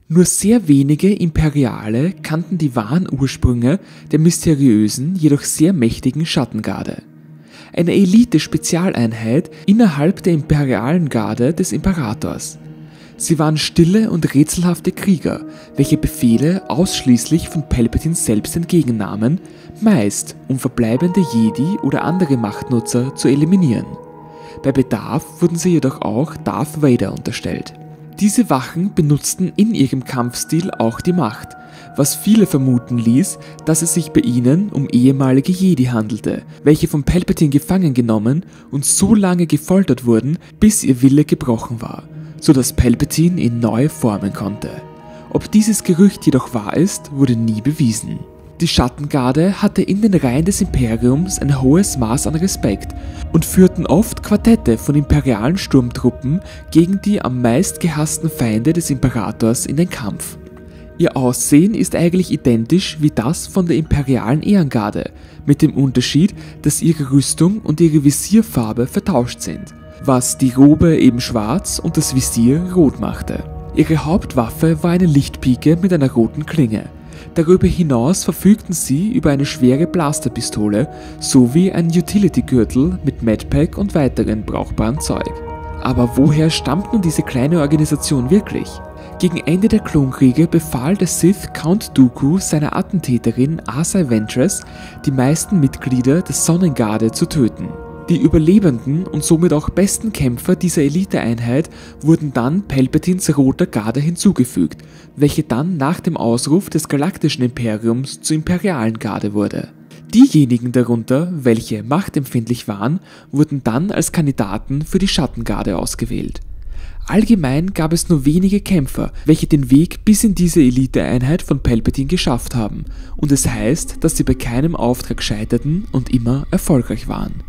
Nur sehr wenige Imperiale kannten die wahren Ursprünge der mysteriösen, jedoch sehr mächtigen Schattengarde. Eine Elite-Spezialeinheit innerhalb der imperialen Garde des Imperators. Sie waren stille und rätselhafte Krieger, welche Befehle ausschließlich von Palpatine selbst entgegennahmen, meist um verbleibende Jedi oder andere Machtnutzer zu eliminieren. Bei Bedarf wurden sie jedoch auch Darth Vader unterstellt. Diese Wachen benutzten in ihrem Kampfstil auch die Macht, was viele vermuten ließ, dass es sich bei ihnen um ehemalige Jedi handelte, welche von Palpatine gefangen genommen und so lange gefoltert wurden, bis ihr Wille gebrochen war, sodass Palpatine ihn neu formen konnte. Ob dieses Gerücht jedoch wahr ist, wurde nie bewiesen. Die Schattengarde hatte in den Reihen des Imperiums ein hohes Maß an Respekt und führten oft Quartette von imperialen Sturmtruppen gegen die am meist gehassten Feinde des Imperators in den Kampf. Ihr Aussehen ist eigentlich identisch wie das von der imperialen Ehrengarde, mit dem Unterschied, dass ihre Rüstung und ihre Visierfarbe vertauscht sind, was die Robe eben schwarz und das Visier rot machte. Ihre Hauptwaffe war eine Lichtpike mit einer roten Klinge. Darüber hinaus verfügten sie über eine schwere Blasterpistole sowie einen Utility-Gürtel mit Medpack und weiteren brauchbaren Zeug. Aber woher stammt nun diese kleine Organisation wirklich? Gegen Ende der Klonkriege befahl der Sith Count Dooku seiner Attentäterin Asai Ventress, die meisten Mitglieder der Sonnengarde zu töten. Die überlebenden und somit auch besten Kämpfer dieser Eliteeinheit wurden dann Palpatines Roter Garde hinzugefügt, welche dann nach dem Ausruf des Galaktischen Imperiums zur Imperialen Garde wurde. Diejenigen darunter, welche machtempfindlich waren, wurden dann als Kandidaten für die Schattengarde ausgewählt. Allgemein gab es nur wenige Kämpfer, welche den Weg bis in diese Eliteeinheit von Palpatine geschafft haben, und es heißt, dass sie bei keinem Auftrag scheiterten und immer erfolgreich waren.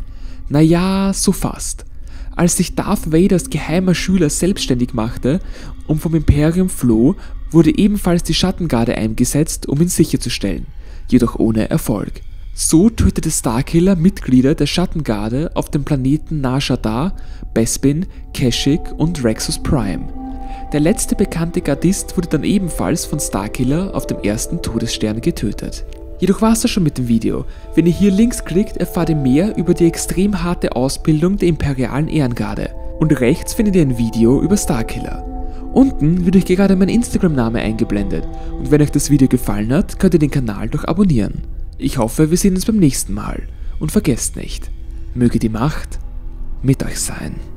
Naja, so fast. Als sich Darth Vaders geheimer Schüler selbstständig machte und vom Imperium floh, wurde ebenfalls die Schattengarde eingesetzt, um ihn sicherzustellen, jedoch ohne Erfolg. So tötete Starkiller Mitglieder der Schattengarde auf den Planeten Nar Shaddaa, Bespin, Kashyyyk und Rexus Prime. Der letzte bekannte Gardist wurde dann ebenfalls von Starkiller auf dem ersten Todesstern getötet. Jedoch war es das schon mit dem Video. Wenn ihr hier links klickt, erfahrt ihr mehr über die extrem harte Ausbildung der imperialen Ehrengarde. Und rechts findet ihr ein Video über Starkiller. Unten wird euch gerade mein Instagram-Name eingeblendet. Und wenn euch das Video gefallen hat, könnt ihr den Kanal doch abonnieren. Ich hoffe, wir sehen uns beim nächsten Mal. Und vergesst nicht, möge die Macht mit euch sein.